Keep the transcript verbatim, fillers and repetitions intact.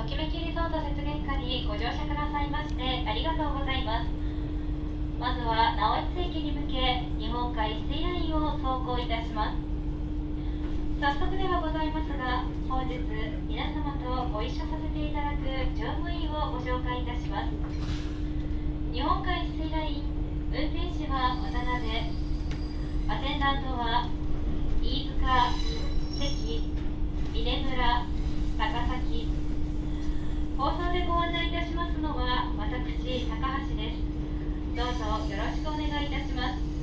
ときめきリゾート雪原下にご乗車くださいましてありがとうございます。まずは直江津駅に向け日本海水ラインを走行いたします。早速ではございますが、本日皆様とご一緒させていただく乗務員をご紹介いたします。日本海水ライン運転士は渡辺、アテンダントは飯塚、関、峰村、高崎。放送でご案内いたしますのは私、高橋です。どうぞよろしくお願いいたします。